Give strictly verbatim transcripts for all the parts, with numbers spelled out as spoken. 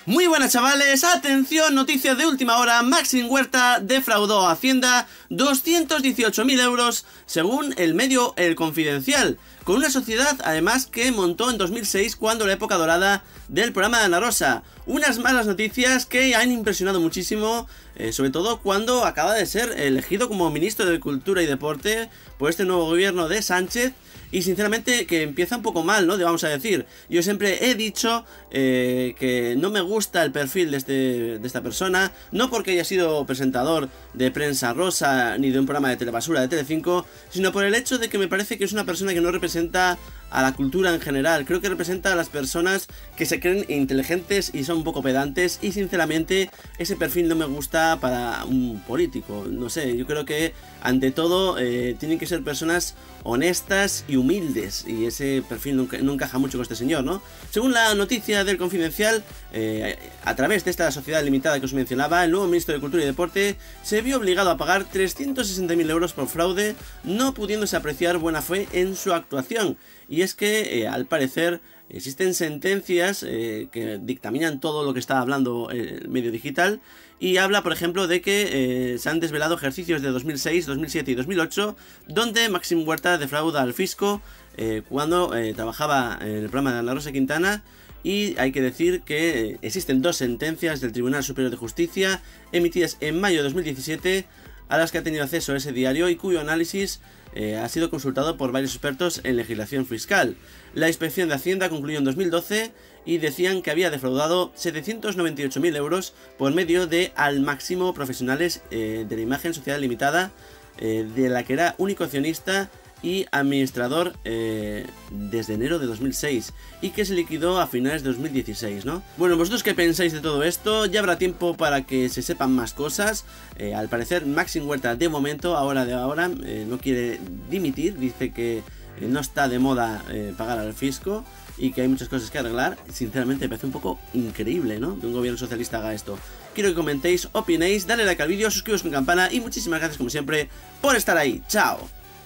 Muy buenas chavales, atención, noticias de última hora. Maxim Huerta defraudó a Hacienda doscientos dieciocho mil euros según el medio El Confidencial, con una sociedad además que montó en dos mil seis, cuando la época dorada del programa de Ana Rosa. Unas malas noticias que han impresionado muchísimo, eh, sobre todo cuando acaba de ser elegido como ministro de Cultura y Deporte por este nuevo gobierno de Sánchez. Y sinceramente que empieza un poco mal, ¿no? Vamos a decir, yo siempre he dicho eh, que no me gusta el perfil de, este, de esta persona, no porque haya sido presentador de Prensa Rosa ni de un programa de Telebasura de Telecinco, sino por el hecho de que me parece que es una persona que no representa a la cultura en general. Creo que representa a las personas que se creen inteligentes y son un poco pedantes, y sinceramente ese perfil no me gusta para un político. No sé, yo creo que ante todo eh, tienen que ser personas honestas y humildes, y ese perfil no, no encaja mucho con este señor, ¿no? Según la noticia del Confidencial, eh, a través de esta sociedad limitada que os mencionaba, el nuevo ministro de Cultura y Deporte se vio obligado a pagar trescientos sesenta mil euros por fraude, no pudiéndose apreciar buena fe en su actuación. Y es que, eh, al parecer, existen sentencias eh, que dictaminan todo lo que está hablando el medio digital, y habla, por ejemplo, de que eh, se han desvelado ejercicios de dos mil seis, dos mil siete y dos mil ocho, donde Maxim Huerta defrauda al fisco eh, cuando eh, trabajaba en el programa de Ana Rosa Quintana. Y hay que decir que existen dos sentencias del Tribunal Superior de Justicia emitidas en mayo de dos mil diecisiete, a las que ha tenido acceso ese diario y cuyo análisis eh, ha sido consultado por varios expertos en legislación fiscal. La Inspección de Hacienda concluyó en dos mil doce y decían que había defraudado setecientos noventa y ocho mil euros por medio de Al Máximo Profesionales eh, de la Imagen Sociedad Limitada, eh, de la que era único accionista y administrador eh, desde enero de dos mil seis, y que se liquidó a finales de dos mil dieciséis, ¿no? Bueno, ¿vosotros qué pensáis de todo esto? Ya habrá tiempo para que se sepan más cosas. Eh, al parecer Maxim Huerta de momento, ahora de ahora, eh, no quiere dimitir, dice que eh, no está de moda eh, pagar al fisco y que hay muchas cosas que arreglar. Sinceramente me parece un poco increíble, ¿no?, que un gobierno socialista haga esto. Quiero que comentéis, opinéis, dale like al vídeo, suscribiros con campana y muchísimas gracias como siempre por estar ahí. ¡Chao!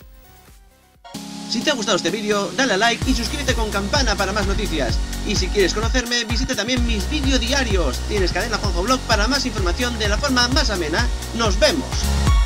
Si te ha gustado este vídeo, dale a like y suscríbete con campana para más noticias. Y si quieres conocerme, visita también mis vídeos diarios. Tienes Cadena Juanjo Blog para más información de la forma más amena. ¡Nos vemos!